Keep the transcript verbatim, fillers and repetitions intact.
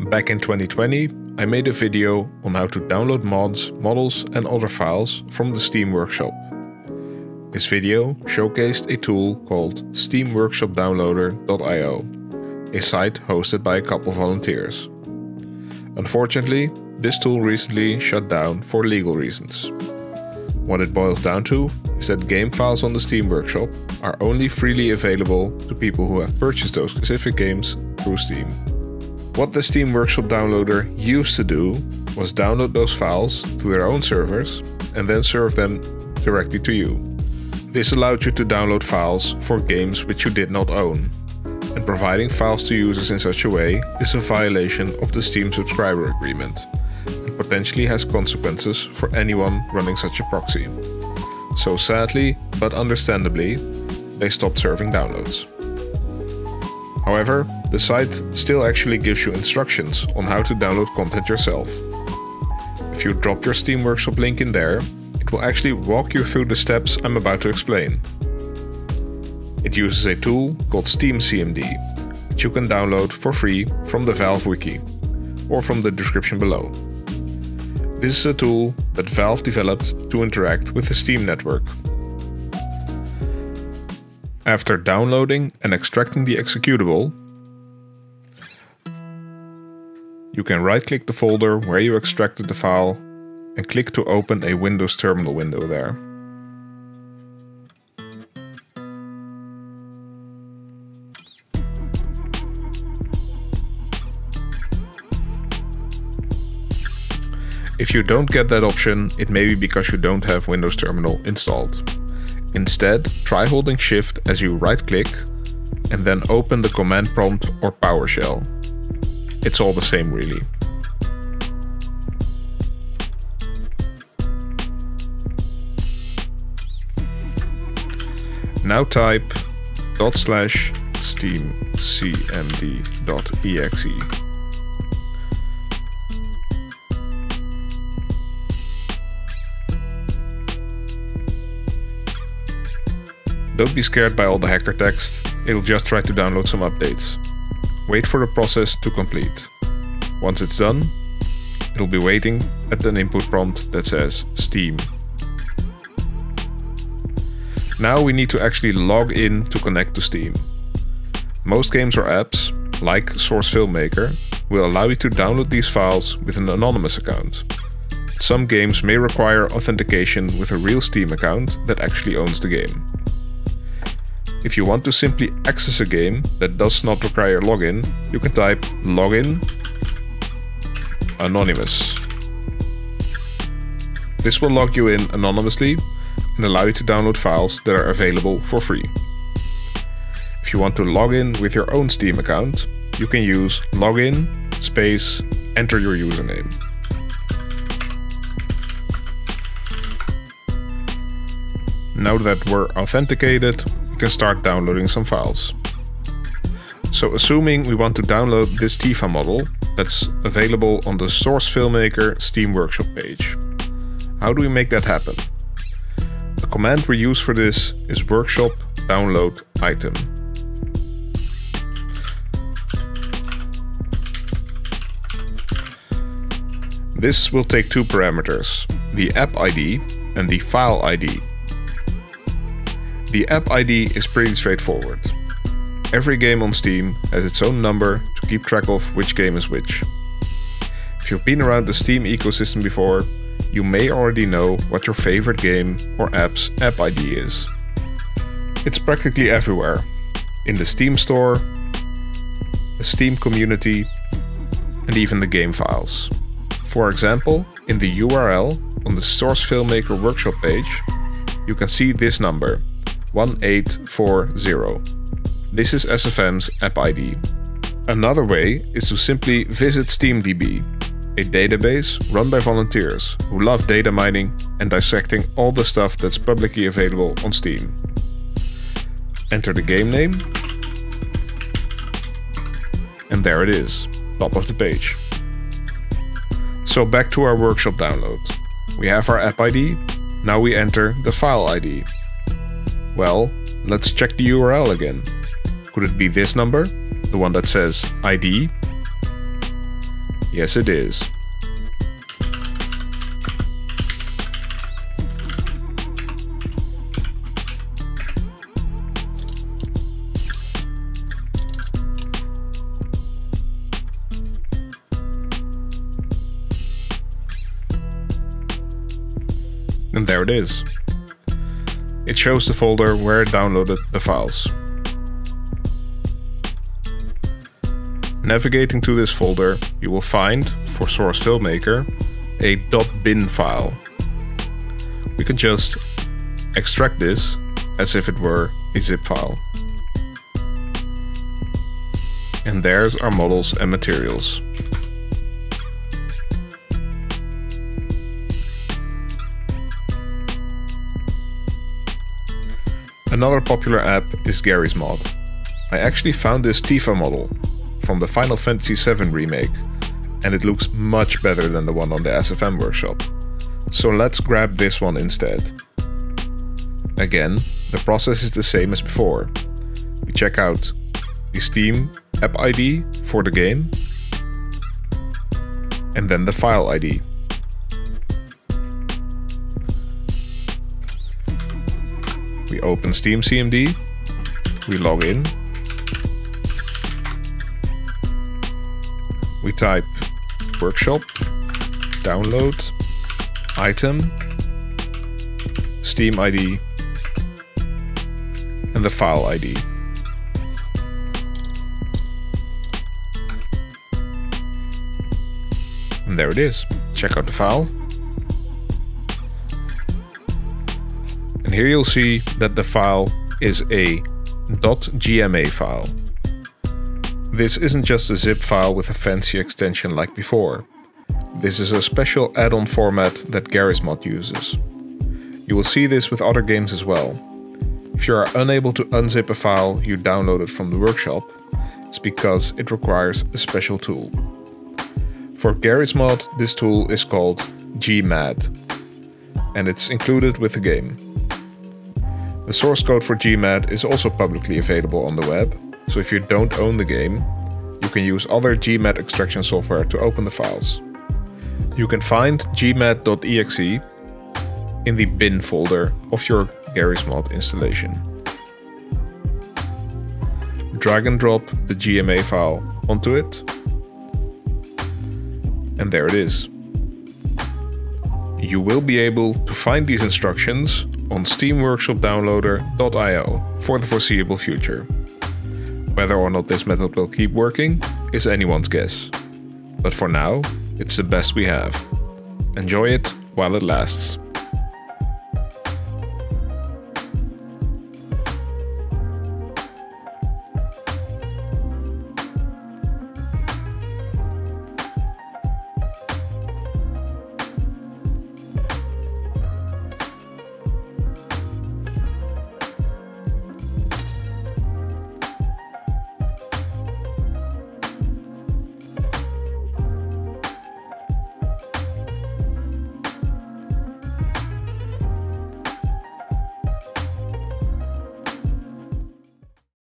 Back in twenty twenty, I made a video on how to download mods, models and other files from the Steam Workshop. This video showcased a tool called steam workshop downloader dot i o, a site hosted by a couple volunteers. Unfortunately, this tool recently shut down for legal reasons. What it boils down to is that game files on the Steam Workshop are only freely available to people who have purchased those specific games through Steam. What the Steam Workshop downloader used to do was download those files to their own servers and then serve them directly to you. This allowed you to download files for games which you did not own, and providing files to users in such a way is a violation of the Steam subscriber agreement, and potentially has consequences for anyone running such a proxy. So sadly, but understandably, they stopped serving downloads. However, the site still actually gives you instructions on how to download content yourself. If you drop your Steam Workshop link in there, it will actually walk you through the steps I'm about to explain. It uses a tool called SteamCMD, which you can download for free from the Valve wiki, or from the description below. This is a tool that Valve developed to interact with the Steam network. After downloading and extracting the executable, you can right-click the folder where you extracted the file and click to open a Windows terminal window there. If you don't get that option, it may be because you don't have Windows Terminal installed. Instead, try holding Shift as you right-click and then open the command prompt or PowerShell. It's all the same really. Now type dot slash steam c m d dot e x e. Don't be scared by all the hacker text, it'll just try to download some updates. Wait for the process to complete. Once it's done, it'll be waiting at an input prompt that says Steam. Now we need to actually log in to connect to Steam. Most games or apps, like Source Filmmaker, will allow you to download these files with an anonymous account. Some games may require authentication with a real Steam account that actually owns the game. If you want to simply access a game that does not require login, you can type login anonymous. This will log you in anonymously and allow you to download files that are available for free. If you want to log in with your own Steam account, you can use login space enter your username. Now that we're authenticated, we can start downloading some files. So assuming we want to download this Tifa model that's available on the Source Filmmaker Steam Workshop page. How do we make that happen? The command we use for this is workshop download item. This will take two parameters, the app I D and the file I D. The app I D is pretty straightforward. Every game on Steam has its own number to keep track of which game is which. If you've been around the Steam ecosystem before, you may already know what your favorite game or app's app I D is. It's practically everywhere, in the Steam store, the Steam community, and even the game files. For example, in the U R L on the Source Filmmaker Workshop page, you can see this number, one eight four zero. This is S F M's app I D. Another way is to simply visit SteamDB, a database run by volunteers who love data mining and dissecting all the stuff that's publicly available on Steam. Enter the game name, and there it is, top of the page. So back to our workshop download. We have our app I D, now we enter the file I D. Well, let's check the U R L again. Could it be this number, the one that says I D? Yes, it is. And there it is. It shows the folder where it downloaded the files. Navigating to this folder, you will find, for Source FilmMaker, a .bin file. We can just extract this as if it were a zip file. And there's our models and materials. Another popular app is Gmod. I actually found this Tifa model from the Final Fantasy seven remake, and it looks much better than the one on the S F M workshop. So let's grab this one instead. Again, the process is the same as before. We check out the Steam app I D for the game, and then the file I D. We open SteamCMD, we log in, we type workshop, download, item, Steam I D, and the file I D. And there it is. Check out the file. And here you'll see that the file is a .gma file. This isn't just a zip file with a fancy extension like before. This is a special add-on format that Gmod uses. You will see this with other games as well. If you are unable to unzip a file you downloaded from the workshop, it's because it requires a special tool. For Gmod, this tool is called Gmod, and it's included with the game. The source code for Gmod is also publicly available on the web, so if you don't own the game, you can use other Gmod extraction software to open the files. You can find gmod dot E X E in the bin folder of your Gmod installation. Drag and drop the G M A file onto it, and there it is. You will be able to find these instructions on steam workshop downloader dot i o for the foreseeable future. Whether or not this method will keep working is anyone's guess. But for now, it's the best we have. Enjoy it while it lasts.